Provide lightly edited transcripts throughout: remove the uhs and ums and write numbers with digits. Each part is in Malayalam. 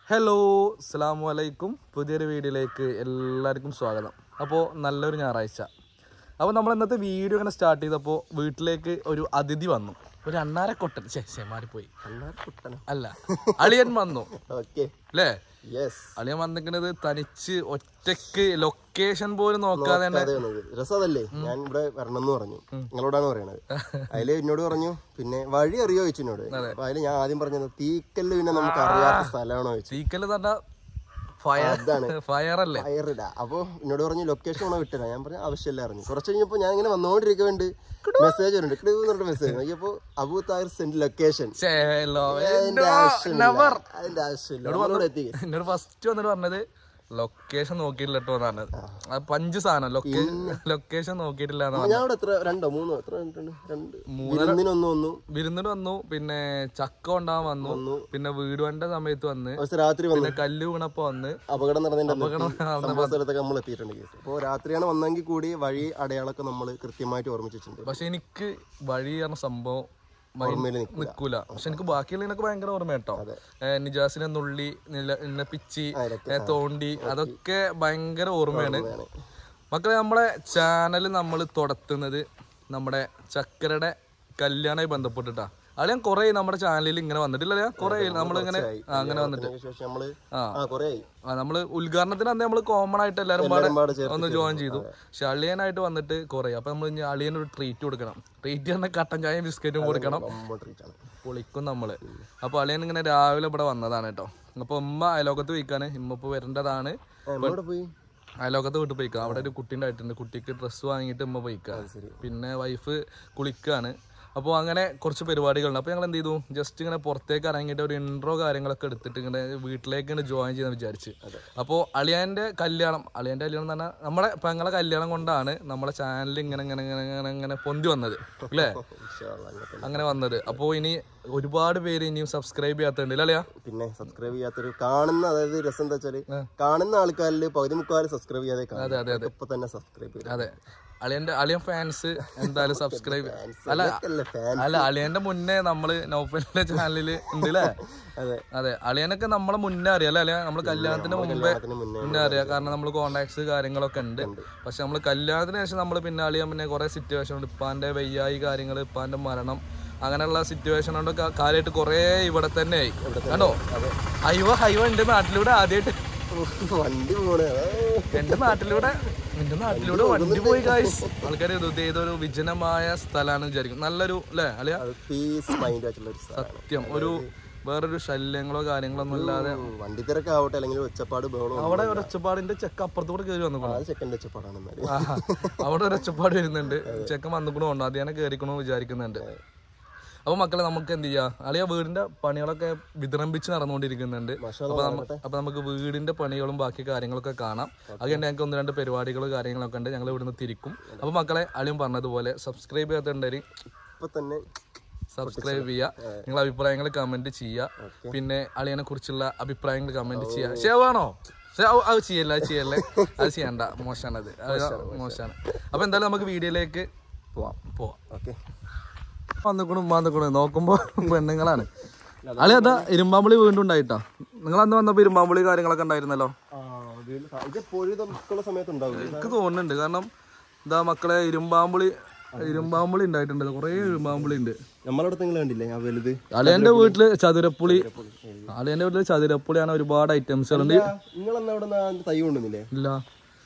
ഹലോ അസ്സലാമു അലൈക്കും. പുതിയൊരു വീഡിയോയിലേക്ക് എല്ലാവർക്കും സ്വാഗതം. അപ്പോൾ നല്ലൊരു ഞായറാഴ്ച. അപ്പോൾ നമ്മൾ ഇന്നത്തെ വീഡിയോ ഇങ്ങനെ സ്റ്റാർട്ട് ചെയ്തപ്പോൾ വീട്ടിലേക്ക് ഒരു അതിഥി വന്നു. ഒരു അണ്ണാരക്കൊട്ടൻ മാറിപ്പോയി അല്ല അളിയൻ വന്നു. അല്ലേ? അളിയൻ വന്നിരിക്കുന്നത് തനിച്ച് ഒറ്റക്ക് ലൊക്കേഷൻ പോലും നോക്കാതെ രസമല്ലേ. ഞാൻ ഇവിടെ വരണമെന്ന് പറഞ്ഞു, നിങ്ങളോടാണ് പറയണത്. അതില് എന്നോട് പറഞ്ഞു പിന്നെ വഴി അറിയോ ചോദിച്ചു എന്നോട്. അപ്പൊ അതില് ഞാൻ ആദ്യം പറഞ്ഞത് തീക്കല്ല് പിന്നെ നമുക്ക് അറിയാത്ത സ്ഥലമാണോ ചോദിച്ചു. തീക്കല്ല് തന്നെ ഫയറല്ലേ? ഫയറില്ല. അപ്പൊ എന്നോട് പറഞ്ഞു ലൊക്കേഷൻ വേണോ വിട്ടില്ല. ഞാൻ പറഞ്ഞു ആവശ്യമില്ല അറിഞ്ഞു. കുറച്ച് കഴിഞ്ഞപ്പോ ഞാൻ ഇങ്ങനെ വന്നോണ്ടിരിക്കുന്നുണ്ട്, മെസ്സേജ് വരുന്നുണ്ട്. മെസ്സേജ് നോക്കിയപ്പോ അബു താഹിർ സെൻഡ് ലൊക്കേഷൻ. അതിന്റെ ആവശ്യമില്ല. എത്തി എന്നോട് ഫസ്റ്റ് വന്നിട്ട് പറഞ്ഞത് ലൊക്കേഷൻ നോക്കിയിട്ടില്ല കേട്ടോ എന്നാണ്. പഞ്ച് സാധനം ലൊക്കേഷൻ നോക്കിയിട്ടില്ല. ഞാൻ ഇവിടെ എത്ര രണ്ടോ മൂന്നോ എത്ര വിരുന്നിന് വന്നു, പിന്നെ ചക്ക കൊണ്ടാവാൻ വന്നു, പിന്നെ വീട് വേണ്ട സമയത്ത് വന്ന് രാത്രി പിന്നെ കല്ല് വീണപ്പോ വന്ന് അപകടം നടന്ന സ്ഥലത്തൊക്കെ നമ്മൾ എത്തിയിട്ടുണ്ട്. അപ്പോൾ രാത്രിയാണ് വന്നെങ്കിൽ കൂടി വഴി അടയാളൊക്കെ നമ്മൾ കൃത്യമായിട്ട് ഓർമ്മിച്ചിട്ടുണ്ട്. പക്ഷെ എനിക്ക് വഴി പറഞ്ഞ സംഭവം നിക്കൂല. പക്ഷെ എനിക്ക് ബാക്കിയുള്ളതിനൊക്കെ ഭയങ്കര ഓർമ്മ കേട്ടോ. നിജാസിനെ നുള്ളി പിച്ചി തോണ്ടി അതൊക്കെ ഭയങ്കര ഓർമ്മയാണ് മക്കളെ. നമ്മളെ ചാനൽ നമ്മൾ തുടത്തുന്നത് നമ്മുടെ ചക്കരയുടെ കല്യാണമായി ബന്ധപ്പെട്ടിട്ടാ. അളിയാൻ കൊറേ നമ്മുടെ ചാനലിൽ ഇങ്ങനെ വന്നിട്ടില്ല. കൊറേ നമ്മളിങ്ങനെ അങ്ങനെ വന്നിട്ട് നമ്മള് ഉദ്ഘാടനത്തിന് അന്ന് നമ്മള് കോമൺ ആയിട്ട് എല്ലാരും ഒന്ന് ജോയിൻ ചെയ്തു. പക്ഷെ അളിയനായിട്ട് വന്നിട്ട് കൊറേ. അപ്പൊ നമ്മൾ ഇനി അളിയനൊരു ട്രീറ്റ് കൊടുക്കണം. ട്രീറ്റ് പറഞ്ഞ കട്ടൻ ചായയും ബിസ്ക്കറ്റും കൊടുക്കണം. പൊളിക്കും നമ്മള്. അപ്പൊ അളിയൻ ഇങ്ങനെ രാവിലെ ഇവിടെ വന്നതാണ് കേട്ടോ. അപ്പൊ ഉമ്മ അയലോകത്ത് പോയിക്കാണ്. ഇമ്മ ഇപ്പൊ വരേണ്ടതാണ്. അയലോകത്ത് വീട്ടിൽ പോയിക്കാം. അവിടെ ഒരു കുട്ടീൻ്റെ ആയിട്ടുണ്ട്. കുട്ടിക്ക് ഡ്രസ്സ് വാങ്ങിയിട്ട് ഉമ്മ പോയിക്കാം. പിന്നെ വൈഫ് കുളിക്കാണ്. അപ്പോൾ അങ്ങനെ കുറച്ച് പരിപാടികളുണ്ട്. അപ്പോൾ ഞങ്ങൾ എന്ത് ചെയ്തു, ജസ്റ്റ് ഇങ്ങനെ പുറത്തേക്ക് ഇറങ്ങിയിട്ട് ഒരു ഇൻട്രോ കാര്യങ്ങളൊക്കെ എടുത്തിട്ട് ഇങ്ങനെ വീട്ടിലേക്ക് ഇങ്ങനെ ജോയിൻ ചെയ്യാൻ വിചാരിച്ച്. അപ്പോൾ അളിയൻ്റെ കല്യാണം എന്ന് പറഞ്ഞാൽ നമ്മുടെ പെങ്ങളെ കല്യാണം കൊണ്ടാണ് നമ്മളെ ചാനൽ ഇങ്ങനെ പൊന്തി വന്നത് അല്ലേ? അങ്ങനെ വന്നത്. അപ്പോൾ ഇനി ഒരുപാട് പേര് ഇനിയും സബ്സ്ക്രൈബ് ചെയ്യാത്തുണ്ട് അല്ലയാ? പിന്നെ സബ്സ്ക്രൈബ് ചെയ്യാത്തൊരു കാണുന്ന, അതായത് രസം എന്താ വെച്ചാല് കാണുന്ന ആൾക്കാരിൽ പകുതി മുക്കാലും സബ്സ്ക്രൈബ് ചെയ്യാതെ. അതെ ഇപ്പൊ തന്നെ സബ്സ്ക്രൈബ് ചെയ്യും. അതെ, അളിയൻ ഫാൻസ് എന്തായാലും സബ്സ്ക്രൈബ്. അല്ല അളിയന്റെ മുന്നേ നമ്മള് നൗഫലിന്റെ ചാനലില് ഉണ്ടല്ലേ? അതെ, അളിയനൊക്കെ നമ്മളെ മുന്നേ അറിയാം അല്ലെ? നമ്മള് കല്യാണത്തിന് മുന്നേ അറിയാം. കാരണം നമ്മള് കോണ്ടാക്ട്സ് കാര്യങ്ങളൊക്കെ ഉണ്ട്. പക്ഷെ നമ്മള് കല്യാണത്തിന് ശേഷം നമ്മള് പിന്നെ അളിയൻ പിന്നെ കുറെ സിറ്റുവേഷൻ ഉണ്ട്. ഇപ്പാന്റെ വയ്യായി കാര്യങ്ങള്, ഇപ്പാന്റെ മരണം, അങ്ങനെയുള്ള സിറ്റുവേഷൻ കൊണ്ടൊക്കെ കാര്യമായിട്ട് കുറെ ഇവിടെ തന്നെ ആയി കണ്ടോ. ഹൈവ എന്റെ നാട്ടിലൂടെ ആദ്യമായിട്ട് എന്റെ നാട്ടിലൂടെ വണ്ടി പോയി ഗായ്സ്. ആൾക്കാര് ഏതൊരു വിജനമായ സ്ഥലമാണ് വിചാരിക്കും. നല്ലൊരു അല്ലേ അളിയ? സത്യം. ഒരു വേറൊരു ശല്യങ്ങളോ കാര്യങ്ങളൊന്നും ഇല്ലാതെ വണ്ടി തിരക്കാവട്ടെ, അല്ലെങ്കിൽ ഒച്ചപ്പാട് അവിടെ ഒരു ഒച്ചപ്പാടിന്റെ ചെക്ക അപ്പുറത്തൂടെ കയറി വന്നു. അവിടെ ഒരു ഒച്ചപ്പാട് വരുന്നുണ്ട്. ചെക്കൻ വന്നിക്കണോ ഉണ്ടോ അതിനെ കയറിക്കണോ വിചാരിക്കുന്നുണ്ട്. അപ്പൊ മക്കളെ നമുക്ക് എന്ത് ചെയ്യാം, അളിയ വീടിന്റെ പണികളൊക്കെ വിതറമ്പിച്ച് നടന്നുകൊണ്ടിരിക്കുന്നുണ്ട്. അപ്പൊ നമുക്ക് വീടിന്റെ പണികളും ബാക്കി കാര്യങ്ങളൊക്കെ കാണാം. അതുകൊണ്ട് ഞങ്ങൾക്ക് ഒന്ന് രണ്ട് പരിപാടികളും കാര്യങ്ങളൊക്കെ ഉണ്ട്. ഞങ്ങൾ ഇവിടുന്ന് തിരിക്കും. അപ്പൊ മക്കളെ അളിയും പറഞ്ഞതുപോലെ സബ്സ്ക്രൈബ് ചെയ്യാത്തുണ്ടെങ്കിൽ ഇപ്പൊ തന്നെ സബ്സ്ക്രൈബ് ചെയ്യുക. നിങ്ങളുടെ അഭിപ്രായങ്ങൾ കമന്റ് ചെയ്യുക. പിന്നെ അളിയനെ കുറിച്ചുള്ള അഭിപ്രായങ്ങൾ കമന്റ് ചെയ്യുക. ഷേവാണോ? അത് ചെയ്യല്ലേ അത് ചെയ്യണ്ട, മോശമാണത്, മോശമാണ്. അപ്പൊ എന്തായാലും നമുക്ക് വീഡിയോയിലേക്ക് പോവാം. ഓക്കെ. വന്നിക്കണു നോക്കുമ്പോ പെണ്ണുങ്ങളാണ്. അളി അതാ ഇരുമ്പാമ്പുളി വീണ്ടും ഉണ്ടായിട്ടാ. നിങ്ങൾ അന്ന് വന്നപ്പോ ഇരുമ്പാമ്പുളി കാര്യങ്ങളൊക്കെ ഉണ്ടായിരുന്നല്ലോ. എനിക്ക് തോന്നുന്നുണ്ട്. കാരണം എന്താ മക്കളെ ഇരുമ്പാമ്പുളി ഉണ്ടായിട്ടുണ്ട്. കൊറേ ഇരുമ്പാമ്പുളി ഉണ്ട്. അളിയന്റെ വീട്ടില് ചതുരപ്പുളിയാണ്. ഒരുപാട് ഐറ്റംസുകളുണ്ട്. ഇല്ല,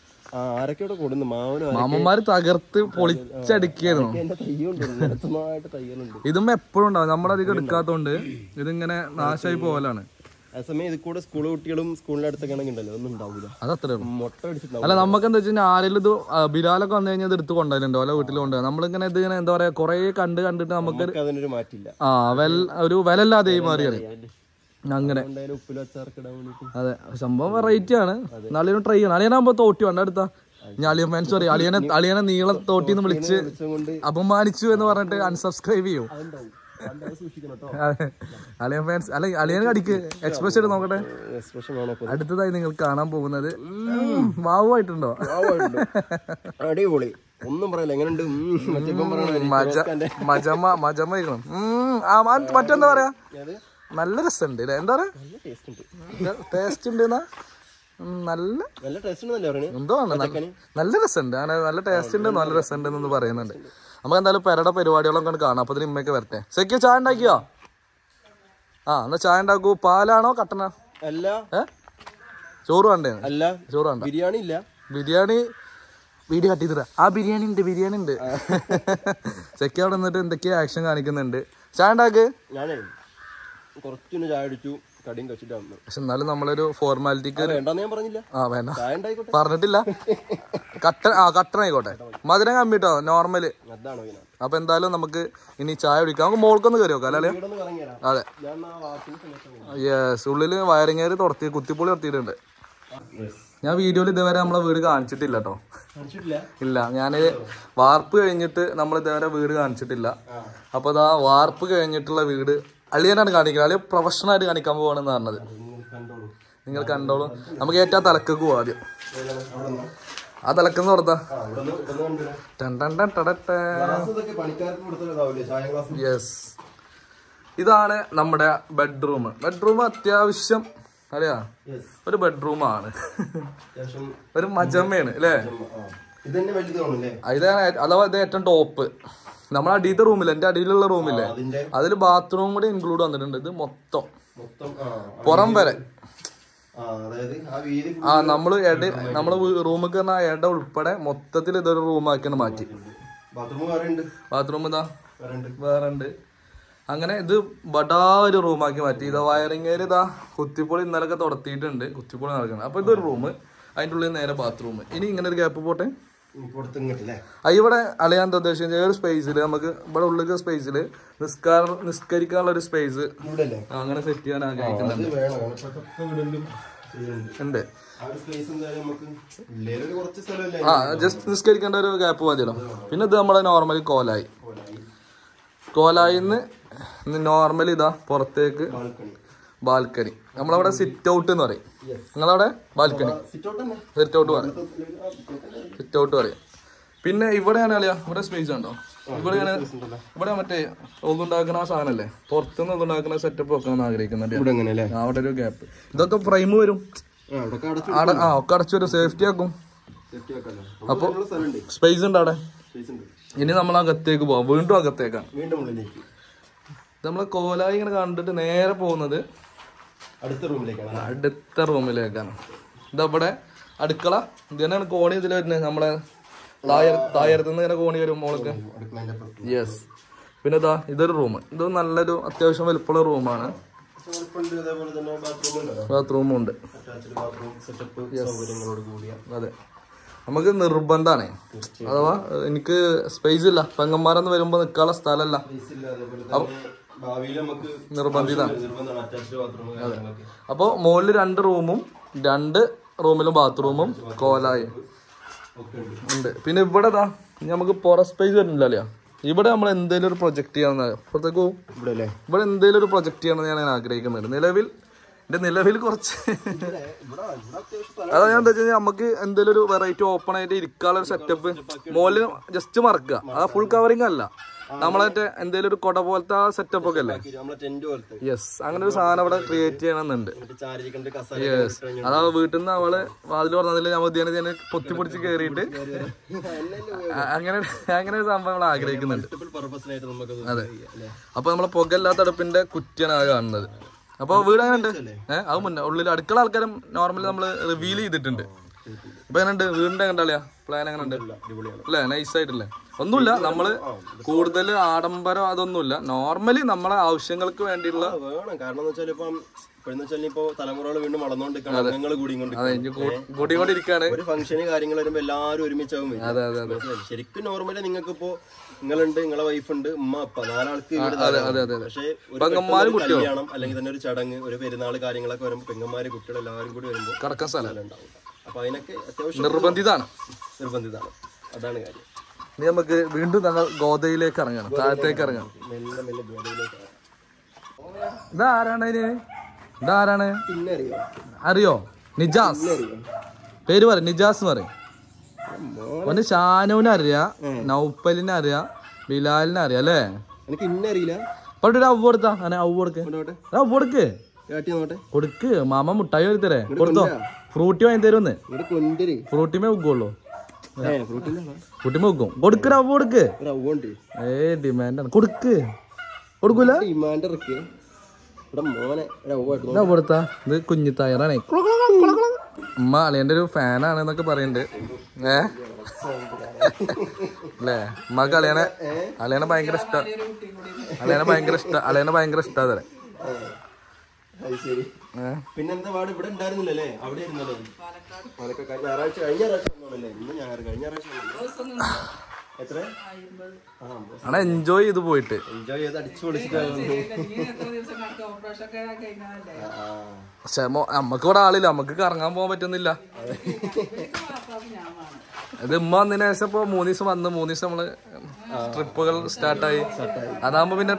മാമന്മാര് തകർത്ത് പൊളിച്ചടിക്കായിരുന്നു. ഇതും എപ്പോഴും ഉണ്ടാവും. നമ്മളധികം എടുക്കാത്തോണ്ട് ഇതിങ്ങനെ നാശമായി പോകലാണ്. സ്കൂൾ കുട്ടികളും സ്കൂളിന്റെ അടുത്തൊക്കെ ഉണ്ടല്ലോ, അതത്രേ. അല്ല നമുക്ക് എന്താ വെച്ചാൽ ആരെങ്കിലും ഇത് ബിലാലൊക്കെ വന്നു കഴിഞ്ഞാൽ ഇത് എടുത്ത് കൊണ്ടുവരുന്നുണ്ടോ അല്ല വീട്ടിൽ കൊണ്ടുപോകാം. നമ്മളിങ്ങനെ ഇതിങ്ങനെ എന്താ പറയാ കൊറേ കണ്ടിട്ട് നമുക്ക് അതിനൊരു മാറ്റില്ല. ഒരു വിലല്ലാതെ മാറിയാണ് അങ്ങനെ. അതെ, സംഭവം വെറൈറ്റി ആണ്. അളിയനും ട്രൈ ചെയ്യണം. അളിയനാകുമ്പോ തോട്ടി വേണ്ട അടുത്ത അളിയൻ ഫാൻസ് പറയും അളിയനെ നീളം തോട്ടിന്ന് വിളിച്ച് അപമാനിച്ചു എന്ന് പറഞ്ഞിട്ട് അൺസബ്സ്ക്രൈബ് ചെയ്യും. അളിയൻ ഫാൻസ് അല്ല അളിയൻ കടിക്ക് എക്സ്പ്രഷൻ നോക്കട്ടെ. അടുത്തതായി നിങ്ങൾ കാണാൻ പോകുന്നത് വാവുമായിട്ടുണ്ടോ? അടിപൊളി, ഒന്നും പറയില്ല. എങ്ങനെയുണ്ട്? മറ്റെന്താ പറയാ, നല്ല രസമുണ്ട് അല്ലേ? എന്താ ടേസ്റ്റ് ഉണ്ട് എന്തോ നല്ല രസമുണ്ട്. അങ്ങനെ നല്ല ടേസ്റ്റ് ഉണ്ട്, നല്ല രസമുണ്ട് എന്ന് പറയുന്നുണ്ട്. നമുക്ക് എന്തായാലും പെരയുടെ പരിപാടികളൊക്കെ കാണാം. അപ്പൊ ഇതിന് ഇമ്മയൊക്കെ വരട്ടെ. സെക്കിയോ ചായ ഉണ്ടാക്കിയോ? എന്നാ ചായ ഉണ്ടാക്കൂ. പാലാണോ കട്ടനോ? ചോറ് വേണ്ടേ? ചോറ് വേണ്ട. ബിരിയാണി ഇല്ല. ബിരിയാണി വീഡിയോ കട്ട് ചെയ്തിടാ. ബിരിയാണി ഉണ്ട്. സെക്കി അവിടെ നിന്നിട്ട് എന്തൊക്കെയോ ആക്ഷൻ കാണിക്കുന്നുണ്ട്. ചായ ഉണ്ടാക്ക്. ഞാനേ കുറച്ചൊന്ന് ചായ അടിച്ചു, കടിയും കഴിച്ചിട്ട് വന്നു. പക്ഷെ എന്നാലും നമ്മളൊരു ഫോർമാലിറ്റിക്ക് വേണ്ട പറഞ്ഞിട്ടില്ല. കട്ടൻ ആയിക്കോട്ടെ. മധുരം കമ്മിട്ടോ നോർമല്. അപ്പൊ എന്തായാലും നമുക്ക് ഇനി ചായ കുടിക്കാം. നമുക്ക് മോൾക്കൊന്ന് കയറി നോക്കാം അല്ലേ? അതെ യെസ്. ഉള്ളില് വയറിങ്ങേര് തുറത്തി കുത്തിപ്പൊളി തുറത്തിയിട്ടുണ്ട്. ഞാൻ വീഡിയോയിൽ ഇതുവരെ നമ്മളെ വീട് കാണിച്ചിട്ടില്ല കേട്ടോ. ഇല്ല, ഞാന് വാർപ്പ് കഴിഞ്ഞിട്ട് നമ്മൾ ഇതുവരെ വീട് കാണിച്ചിട്ടില്ല. അപ്പൊ അതാ വാർപ്പ് കഴിഞ്ഞിട്ടുള്ള വീട് അളിയനാണ് കാണിക്കുന്നത്. അളിയ പ്രൊഫഷണൽ ആയിട്ട് കാണിക്കാൻ പോവാണെന്ന് പറഞ്ഞത്. നിങ്ങൾ കണ്ടോളൂ. നമുക്ക് ഏറ്റവും തലക്കേക്ക് പോവാം ആദ്യം. ആ തലക്കെന്ന് തുറത്താ. യെസ്, ഇതാണ് നമ്മുടെ ബെഡ്റൂം. അത്യാവശ്യം അറിയാ ഒരു ബെഡ്റൂമാണ്. ഒരു മജമ്മയാണ് അല്ലേ? ഇതാണ് അഥവാ ഇത് ഏറ്റവും ടോപ്പ്. നമ്മളെ അടിയിലത്തെ റൂമില്ല, എന്റെ അടിയിലുള്ള റൂമില്ലേ, അതിൽ ബാത്റൂം കൂടി ഇൻക്ലൂഡ് വന്നിട്ടുണ്ട്. ഇത് മൊത്തം പുറം വരെ. നമ്മള് റൂമിൽ കയറുന്ന ഇട ഉൾപ്പെടെ മൊത്തത്തിൽ ഇതൊരു റൂമാക്കിയാണ് മാറ്റി. ബാത്റൂം ഇതാ വേറെ ഉണ്ട്. അങ്ങനെ ഇത് ബടാ ഒരു റൂമാക്കി മാറ്റി. ഇതാ വയറിങ്ങേര് ഇതാ കുത്തിപ്പൊളി ഇന്നലൊക്കെ തുടത്തിയിട്ടുണ്ട്. കുത്തിപ്പൊളി നടക്കുന്നത്. അപ്പൊ ഇതൊരു റൂം, അതിൻ്റെ ഉള്ളിൽ നേരെ ബാത്റൂം. ഇനി ഇങ്ങനെ ഒരു ഗ്യാപ്പ് പോട്ടെ. ഇവിടെ അളിയാൻ എന്താ ഉദ്ദേശിച്ച ഒരു സ്പേസില് നമുക്ക് ഇവിടെ ഉള്ളിൽ സ്പേസില് നിസ്കരിക്കാനുള്ള ഒരു സ്പേസ് അങ്ങനെ സെറ്റ് ചെയ്യാൻ ആഗ്രഹിക്കുന്നുണ്ട്. ജസ്റ്റ് നിസ്കരിക്കേണ്ട ഒരു ഗ്യാപ്പ് മതിയല്ലോ. പിന്നെ ഇത് നമ്മളെ നോർമലി കോലായിന്ന് നോർമലി ഇതാ പുറത്തേക്ക് ബാൽക്കണി. നമ്മളവിടെ സിറ്റ് ഔട്ട് എന്ന് പറയും. നിങ്ങളവിടെ ബാൽക്കണി സിറ്റ് ഔട്ട് പറയും. പിന്നെ ഇവിടെയാണ് അളിയാ, ഇവിടെ സ്പേസ് ഉണ്ടോ? ഇവിടെ മറ്റേ ഒന്നുണ്ടാക്കുന്ന സാധനല്ലേ, പുറത്തുനിന്ന് ഒന്നുണ്ടാക്കുന്ന സെറ്റപ്പ് വെക്കാൻ ആഗ്രഹിക്കുന്നുണ്ട്. അവിടെ ഒരു ഗ്യാപ്പ്. ഇതൊക്കെ ഫ്രെയിം വരും, ഒക്കെ അടച്ചു വരും, സേഫ്റ്റി ആക്കും. അപ്പൊ സ്പേസ് ഉണ്ട് അവിടെ. ഇനി നമ്മൾ അകത്തേക്ക് പോവാം. വീണ്ടും അകത്തേക്കാണ്. നമ്മളെ കോലായി ഇങ്ങനെ കണ്ടിട്ട് നേരെ പോകുന്നത് അടുത്ത റൂമിലേക്കാണ്. ഇതവിടെ അടുക്കള. ഇത് തന്നെയാണ് കോണി ഇതിൽ വരുന്നത്. നമ്മളെ താഴത്തുനിന്ന് ഇങ്ങനെ കോണി വരും മോൾക്ക്. യെസ്. പിന്നെ ഇതാ ഇതൊരു റൂം. ഇത് നല്ലൊരു അത്യാവശ്യം വലുപ്പമുള്ള റൂമാണ്. ബാത്റൂമും ഉണ്ട്. അതെ, നമുക്ക് നിർബന്ധമാണ്. അഥവാ എനിക്ക് സ്പേസ് ഇല്ല, പെങ്ങന്മാരെന്ന് വരുമ്പോ നിൽക്കാനുള്ള സ്ഥലമല്ല, നിർബന്ധിതാണ്. അതെ, അപ്പൊ മുകളിൽ 2 റൂമും 2 റൂമിലും ബാത്റൂമും കോലായും ഉണ്ട്. പിന്നെ ഇവിടെ നമുക്ക് പുറ സ്പേസ് വരുന്നില്ല. ഇവിടെ നമ്മൾ എന്തെങ്കിലും ഒരു പ്രൊജക്ട് ചെയ്യണം. പുറത്തേക്ക് പോകും. ഇവിടെ എന്തെങ്കിലും ഒരു പ്രൊജക്ട് ചെയ്യണമെന്ന് ഞാൻ ആഗ്രഹിക്കുന്നുണ്ട്. നിലവിൽ കുറച്ച് അതാ ഞാൻ എന്താ വെച്ചാൽ നമുക്ക് എന്തെങ്കിലും ഒരു വെറൈറ്റി ഓപ്പൺ ആയിട്ട് ഇരിക്കാനുള്ള ഒരു സെറ്റപ്പ്. മുകളിൽ ജസ്റ്റ് മറക്കുക. അത് ഫുൾ കവറിങ് അല്ല, നമ്മളെ എന്തെങ്കിലും ഒരു കൊട പോലത്തെ ആ സെറ്റപ്പ് ഒക്കെ അല്ലേ. യെസ്, അങ്ങനെ ഒരു സാധനം അവിടെ ക്രിയേറ്റ് ചെയ്യണമെന്നുണ്ട്. യെസ്, അതാ വീട്ടിൽ നിന്ന് അവള് വാതിൽ പറഞ്ഞതിൽ ഞാൻ ഉദ്യാനം പൊത്തിപ്പൊടിച്ച് കയറിയിട്ട് അങ്ങനെ ഒരു സംഭവം നമ്മൾ ആഗ്രഹിക്കുന്നുണ്ട്. അതെ, അപ്പൊ നമ്മളെ പുകയില്ലാത്ത അടുപ്പിന്റെ കുറ്റിയാണ് ആ കാണുന്നത്. അപ്പൊ വീട് അങ്ങനെ ഉണ്ട്. അത് മുന്നേ ഉള്ളിൽ അടുക്കള ആൾക്കാരും നോർമലി നമ്മള് റിവീൽ ചെയ്തിട്ടുണ്ട്. ഇപ്പൊ എങ്ങനെ ഉണ്ട് വീടിന്റെ കണ്ടാളിയാ പ്ലാൻ? എങ്ങനെ ഉണ്ട് അല്ലേ? നൈസ് ആയിട്ടില്ലേ? ഒന്നുമില്ല, നമ്മള് കൂടുതൽ ആഡംബരം അതൊന്നുമില്ല. നോർമലി നമ്മളെ ആവശ്യങ്ങൾക്ക് വേണ്ടിയുള്ള കാരണം തലമുറകൾ വീണ്ടും കൂടിക്കൊണ്ടിരിക്കുകയാണ്. ഒരു ഫംഗ്ഷന് കാര്യങ്ങൾ വരുമ്പോ എല്ലാവരും ഒരുമിച്ചാവും. ശരിക്കും നോർമലി നിങ്ങൾക്ക് ഇപ്പോ നിങ്ങളുണ്ട്, നിങ്ങളെ വൈഫുണ്ട്, ഉമ്മ അപ്പ 4 ആൾക്ക്. പക്ഷേ കല്യാണം അല്ലെങ്കിൽ തന്നെ ഒരു ചടങ്ങ്, ഒരു പെരുന്നാൾ കാര്യങ്ങളൊക്കെ വരുമ്പോ പെങ്ങന്മാര് കുട്ടികൾ എല്ലാവരും കൂടി വരുമ്പോ കടക്കാൻ സ്ഥലം ഉണ്ടാവും. അപ്പൊ അതിനൊക്കെ അത്യാവശ്യം നിർബന്ധിതാണ്. അതാണ് കാര്യം. ഇനി നമുക്ക് വീണ്ടും ഞങ്ങൾ ഗോദയിലേക്ക് ഇറങ്ങണം, താഴത്തേക്ക് ഇറങ്ങണം. ഇതാരാണ് അറിയോ? നിജാസ്. പേര് പറ. നിജാസ് എന്ന് പറയും. ഒന്ന് ഷാനുവിനെ അറിയാം, നൗപ്പലിനെ അറിയാം, ബിലാലിനെ അറിയാം അല്ലേ? അപ്പൊ ഒരു അവ കൊടുത്താ അങ്ങനെ അവ കൊടുക്ക് അവ കൊടുക്ക് കൊടുക്ക് മാമ മുട്ടായി വാങ്ങി തരേ കൊടുത്തോ ഫ്രൂട്ടി വാങ്ങി തരുമെന്ന് ഫ്രൂട്ടിമേ വെക്കുള്ളൂ ഫ്രൂട്ടിമേ വെക്കും കൊടുക്ക് അവ കൊടുക്ക് ഡിമാൻഡാണ് കൊടുക്ക് കൊടുക്കൂല കൊടുത്താ ഇത് കുഞ്ഞിത്തായറാണേ ഉമ്മ അളിയന്റെ ഒരു ഫാനാണ് എന്നൊക്കെ പറയുന്നുണ്ട് അല്ലേ ഉമ്മക്ക് അളിയനെ ഭയങ്കര ഇഷ്ട അളിയനെ ഭയങ്കര ഇഷ്ടാ തരാം പിന്നെന്താ പാട് ഇവിടെ ഉണ്ടായിരുന്നില്ലല്ലേ അവിടെ ഇരുന്നല്ലേ ഞായറാഴ്ച കഴിഞ്ഞ എത്ര എൻജോയ് ചെയ്ത് പോയിട്ട് എൻജോയ് ചെയ്ത് അടിച്ചു പൊളിച്ചിട്ടാണ് പക്ഷെ നമ്മക്ക് ഇവിടെ ആളില്ല നമ്മക്ക് കറങ്ങാൻ പോകാൻ പറ്റുന്നില്ല ഇത് ഉമ്മ വന്നതിന് ശേഷം ഇപ്പൊ 3 ദിവസം വന്ന് 3 ദിവസം നമ്മള് ട്രിപ്പുകൾ സ്റ്റാർട്ടായി അതാകുമ്പോ പിന്നെ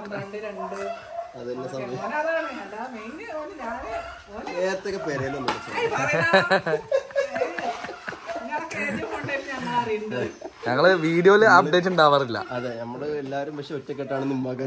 ഞങ്ങള് വീഡിയോയില് അപ്ഡേറ്റ് ഉണ്ടാവാറില്ല. അതെ, നമ്മള് എല്ലാരും പക്ഷെ ഒറ്റക്കെട്ടാണ്.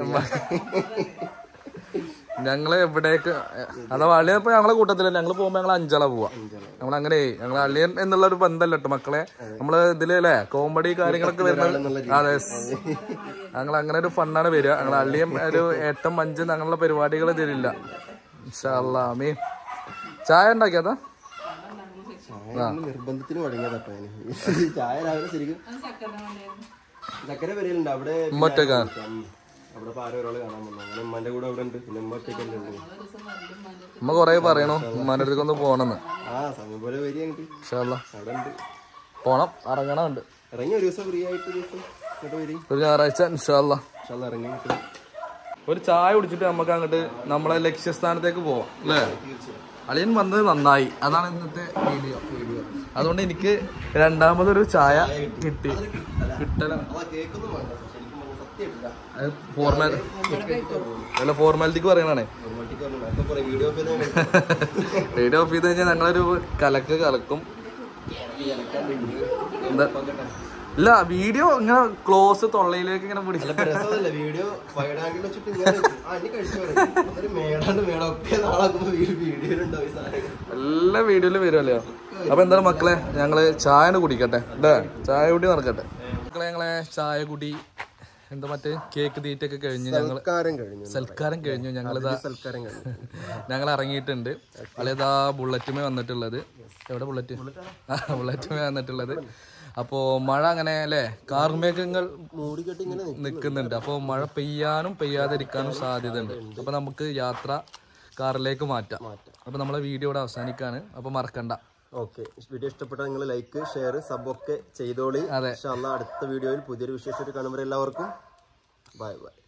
ഞങ്ങള് എവിടേക്ക് അഥവാ അളിയപ്പോ ഞങ്ങളെ കൂട്ടത്തിലല്ല, ഞങ്ങള് പോകുമ്പോ ഞങ്ങൾ 5 ആളാ പോവാ. നമ്മളങ്ങനെ ഞങ്ങൾ അളിയൻ എന്നുള്ള ഒരു ബന്ധമല്ല കേട്ടോ മക്കളെ. നമ്മള് ഇതിലല്ലേ കോമഡി കാര്യങ്ങളൊക്കെ വരുന്നത്. അതെ, ഞങ്ങൾ അങ്ങനെ ഒരു ഫണ്ണാണ് വരിക. ഞങ്ങൾ അളിയൻ ഒരു 8, 5 ഞങ്ങളുടെ പരിപാടികൾ തരില്ല. ഇൻഷാ അല്ലാ. മീ ചായ ഉണ്ടാക്കിയതാ നിർബന്ധത്തിന് വഴങ്ങിയതാട്ടോ. ചായ രാവിലെ ശരിക്കും ചക്കര വരലുണ്ട് അവിടെ. അവിടെ ആരോ ഒരാള് കാണാൻ വന്നു. അങ്ങനെ ഉമ്മാന്റെ കൂടെ അവിടെ ഉണ്ട്. പിന്നെ ഉമ്മ ഒറ്റയ്ക്കല്ലേ ഉള്ളൂ. ഉമ്മ കൊറേ പറയണോ ഉമ്മാന്റെ അടുത്തേക്ക് ഒന്ന് പോണെന്ന്. സമയം പോലെ വരിക അവിടെ ഉണ്ട്. പോണം, ഇറങ്ങണുണ്ട്. ഇറങ്ങി ഒരു ദിവസം ഫ്രീ ആയിട്ട് ഒരു ഞായറാഴ്ച ഇൻഷാ അല്ലാ ഇറങ്ങി ഒരു ചായ കുടിച്ചിട്ട് നമുക്ക് അങ്ങോട്ട് നമ്മളെ ലക്ഷ്യസ്ഥാനത്തേക്ക് പോവാം അല്ലേ? അളിയൻ വന്നത് നന്നായി, അതാണ് ഇന്നത്തെ വീഡിയോ. അതുകൊണ്ട് എനിക്ക് രണ്ടാമതൊരു ചായ കിട്ടലാണ്. ഫോർമാലിറ്റിക്ക് പറയണേ. വീഡിയോ ഓഫ് ചെയ്ത് കഴിഞ്ഞാൽ ഞങ്ങളൊരു കലക്കും. എന്താ ഇല്ല, വീഡിയോ ഇങ്ങനെ ക്ലോസ് തൊള്ളയിലേക്ക് ഇങ്ങനെ പിടിക്കും. എല്ലാ വീഡിയോയിലും വരുമല്ലോ. അപ്പൊ എന്താണ് മക്കളെ, ഞങ്ങള് ചായ കുടിക്കട്ടെ അല്ലേ? ചായ കുടി നടക്കട്ടെ മക്കളെ. ഞങ്ങളെ ചായ കുടി എന്താ മറ്റേ കേക്ക് തീറ്റൊക്കെ കഴിഞ്ഞ് സൽക്കാരം കഴിഞ്ഞു. ഞങ്ങൾ ഇറങ്ങിയിട്ടുണ്ട്. അല്ലേതാ ബുള്ളറ്റുമേ വന്നിട്ടുള്ളത്. എവിടെ ബുള്ളറ്റുമേ വന്നിട്ടുള്ളത്. അപ്പോ മഴ അങ്ങനെ അല്ലെ, കാർമേഘങ്ങൾ മൂടിക്കെട്ടി ഇങ്ങനെ നിൽക്കുന്നുണ്ട്. അപ്പോൾ മഴ പെയ്യാനും പെയ്യാതിരിക്കാനും സാധ്യത ഉണ്ട്. അപ്പൊ നമുക്ക് യാത്ര കാറിലേക്ക് മാറ്റാം. അപ്പൊ നമ്മളെ വീഡിയോ ഇവിടെ അവസാനിക്കാണ്. അപ്പൊ മറക്കണ്ട. ഓക്കെ, വീഡിയോ ഇഷ്ടപ്പെട്ടാൽ നിങ്ങൾ ലൈക്ക്, ഷെയർ, സബ് ഒക്കെ ചെയ്തോളി. അതെ, അടുത്ത വീഡിയോയിൽ പുതിയൊരു വിശേഷമായിട്ട് കാണുമ്പോൾ എല്ലാവർക്കും ബൈ ബൈ.